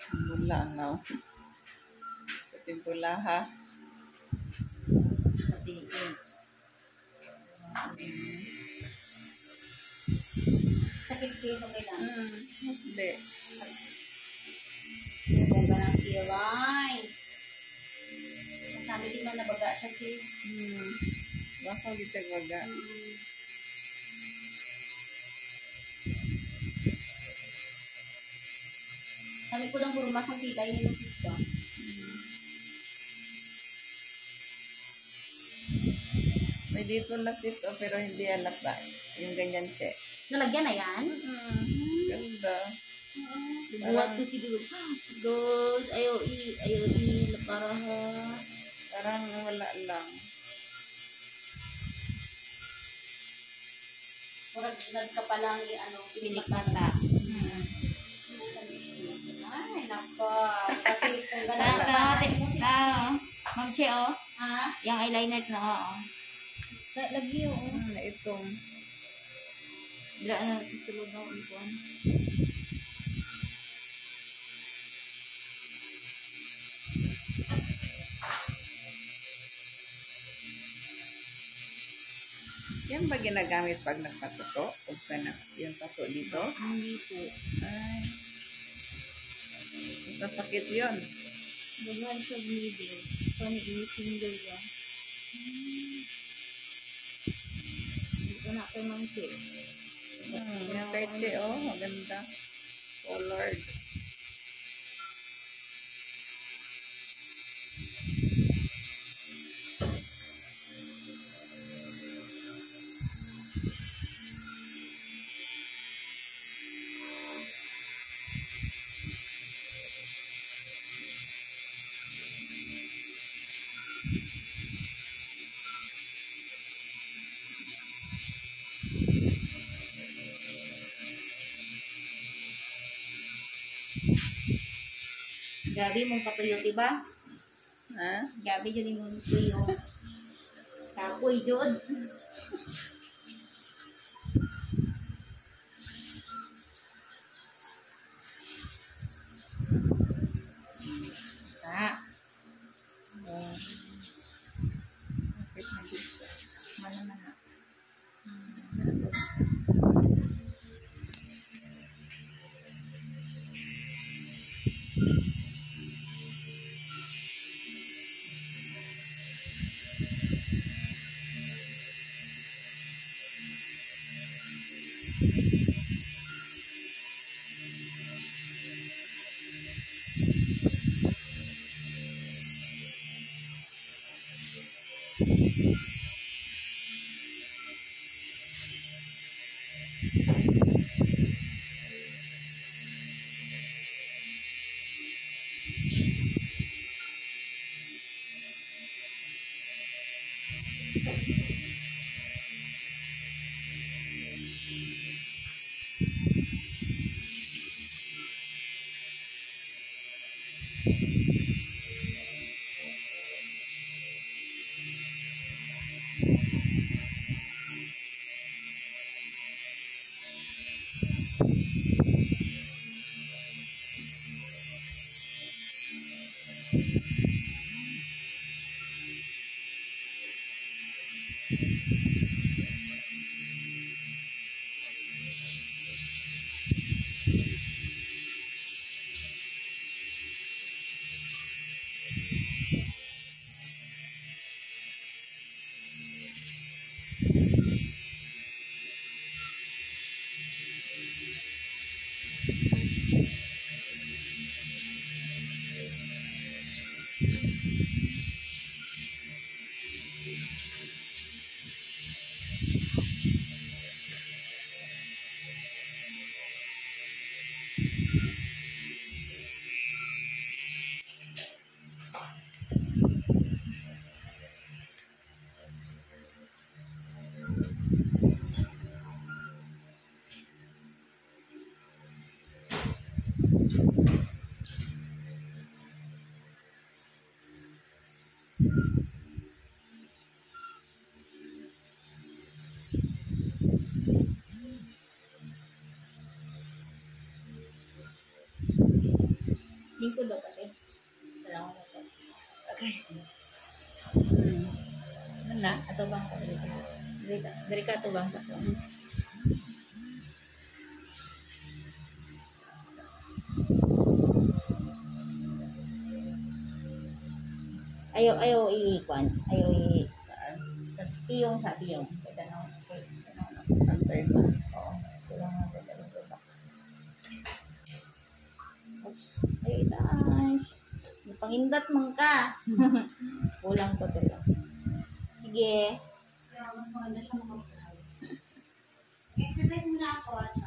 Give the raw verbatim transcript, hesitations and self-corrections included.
Bula na. Patimpula ha. Patingin. Sakit siya sa kailan. Hmm, hindi. Baga ng kilay. Sabi din man nabaga siya sis. Hmm. Baka gitsag baga. Hmm. Sabi ko lang hurmas ang kilay ni sis ba? May dito na sis, oh, pero hindi anak na. Yung ganyan, che. Nalagyan na yan? Mm-hmm. Ganda. Buhat ko si Diyos. Diyos, ayaw i, ayaw i, para ha. Parang wala lang. Murag nagka pa lang i, ano, pinikata. Hmm. Ay, nako. Kasi kung Na, gano'n na, sa na, Ma'am Che, oh. ha? Yung eyeliner na, oh. Lagi yun. Hmm, itong. Bila na, susulod na upuan. Yan ba ginagamit pag nagpatuto? O ka na yung tato dito? Hindi po. Ay. Masasakit yun. Bagal siya bleeding. Pani-i-finger yan. Dito na kay Ma'am Che. Hmm, yung kay Che, oh, maganda. Colored. Gabi mong patuyo, diba? Ha? Gabi yun yung tuyo. Tapoy, Jod. Ah. Oh. Bakit na good siya? Mana mana. Cinco daw pati. Salamat na po. Okay. Hmm. Ano na? Ato bang ka diri ka? Diri ka, diri ka ato bang sa ko. Ayo ayo i-kwan. Ayo i Saan? tiyong sa tiyong. Kaya na. Antay ba? Oo. Kulang na sa dalawang baba. Oops. Ayo itaas. Pangindat man ka. Kulang to pero. Sige. Kaya mas maganda siya makapag. Exercise muna ako at